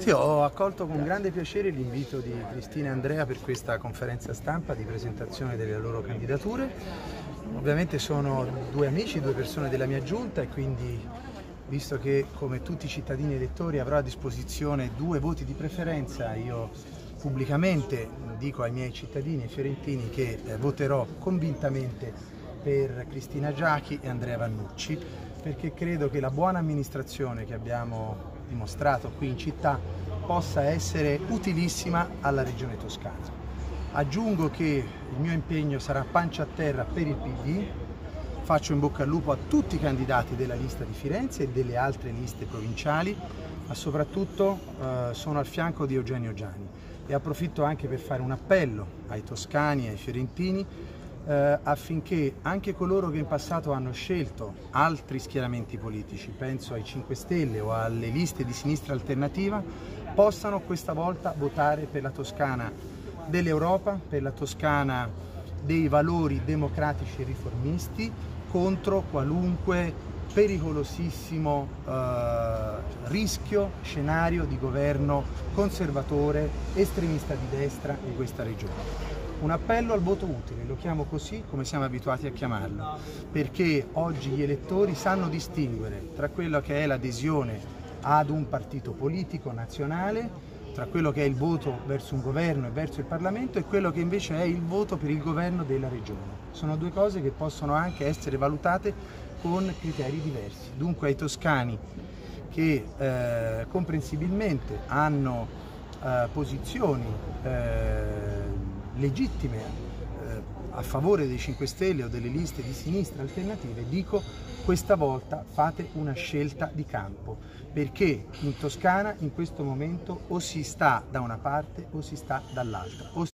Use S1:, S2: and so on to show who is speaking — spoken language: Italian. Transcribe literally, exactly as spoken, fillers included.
S1: Sì, ho accolto con grande piacere l'invito di Cristina e Andrea per questa conferenza stampa di presentazione delle loro candidature. Ovviamente sono due amici, due persone della mia giunta e quindi, visto che come tutti i cittadini elettori avrò a disposizione due voti di preferenza, io pubblicamente dico ai miei cittadini e fiorentini che eh, voterò convintamente per Cristina Giachi e Andrea Vannucci, perché credo che la buona amministrazione che abbiamo dimostrato qui in città possa essere utilissima alla Regione Toscana. Aggiungo che il mio impegno sarà pancia a terra per il P D, faccio in bocca al lupo a tutti i candidati della lista di Firenze e delle altre liste provinciali, ma soprattutto eh, sono al fianco di Eugenio Giani e approfitto anche per fare un appello ai toscani e ai fiorentini eh, affinché anche coloro che in passato hanno scelto altri schieramenti politici, penso ai cinque Stelle o alle liste di sinistra alternativa, possano questa volta votare per la Toscana dell'Europa, per la Toscana dei valori democratici e riformisti, contro qualunque pericolosissimo eh, rischio, scenario di governo conservatore, estremista di destra in questa regione. Un appello al voto utile, lo chiamo così come siamo abituati a chiamarlo, perché oggi gli elettori sanno distinguere tra quello che è l'adesione ad un partito politico nazionale, tra quello che è il voto verso un governo e verso il Parlamento e quello che invece è il voto per il governo della regione. Sono due cose che possono anche essere valutate con criteri diversi. Dunque ai toscani che eh, comprensibilmente hanno eh, posizioni eh, legittime eh, a favore dei cinque Stelle o delle liste di sinistra alternative, dico questa volta fate una scelta di campo, perché in Toscana in questo momento o si sta da una parte o si sta dall'altra.